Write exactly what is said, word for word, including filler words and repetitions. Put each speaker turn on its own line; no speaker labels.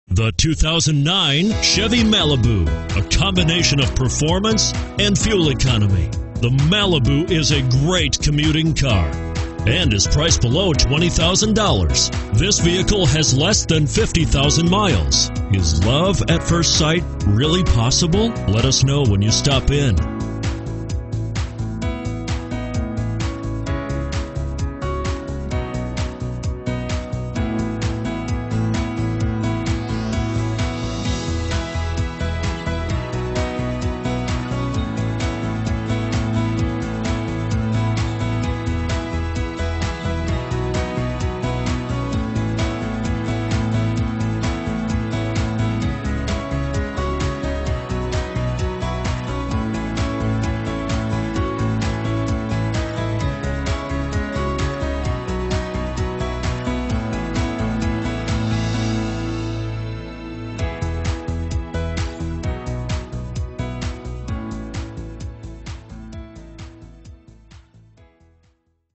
The two thousand nine Chevy Malibu, a combination of performance and fuel economy. The Malibu is a great commuting car and is priced below twenty thousand dollars. This vehicle has less than fifty thousand miles. Is love at first sight really possible? Let us know when you stop in.